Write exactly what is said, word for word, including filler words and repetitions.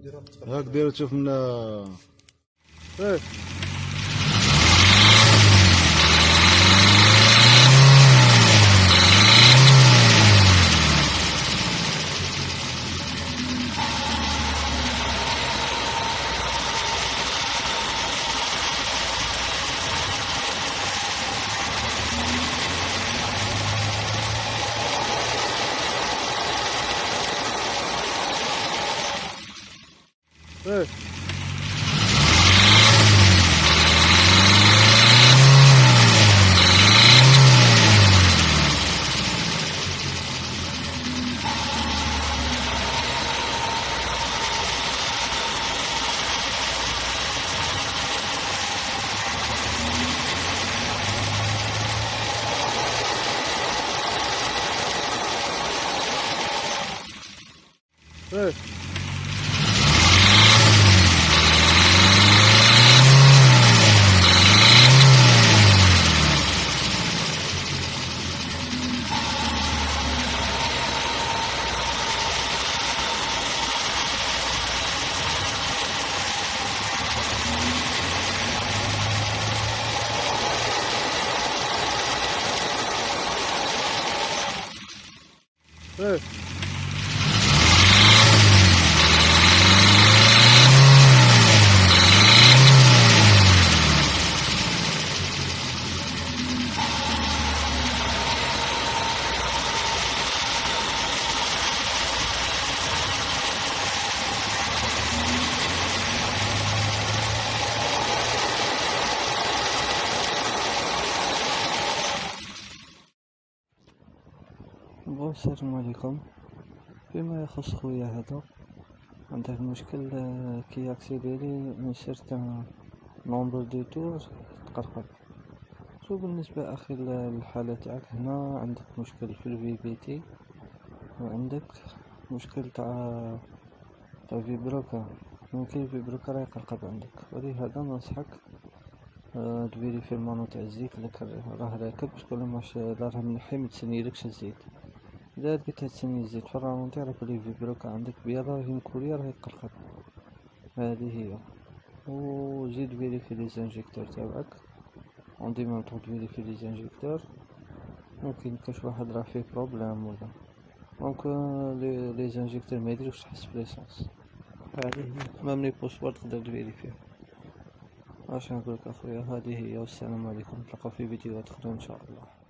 هاك دير تشوف من ايه ايه ايه ايه بون السلام عليكم. فيما يخص خويا هذا عندك مشكل آه، كي اكسيديري من سيرتان نومبر دو تور تقرقر. شو بالنسبة اخي للحالة تاعك هنا عندك مشكل في الفي بي تي وعندك مشكل تاع تاع فيبروكا، ممكن الفيبروكا راه يقرقب عندك، ولهذا ننصحك أه تفيريفي المانو تاع الزيت اللي راه راكب، شكون ماش راه منحي متسنيلكش الزيت. اذا لقيت تسني الزيت في الرامونتي راه بلي فيبروكا عندك بيا راه ينكولي راه يقرقب، هذه هي. وزيد فيريفي لي زانجيكتور تاعك، اون دي ميم طون فيريفي لي زانجيكتور، ممكن كاش واحد راه فيه بروبليم ولا دونك لي لي زانجيكتور ما يديروش تحس بليسونس، هذه هي. ميم لي بوسوار تقدر تفيريفيه. واش نقولك اخويا، هذه هي، والسلام عليكم، نتلاقاو في فيديوهات اخرى ان شاء الله.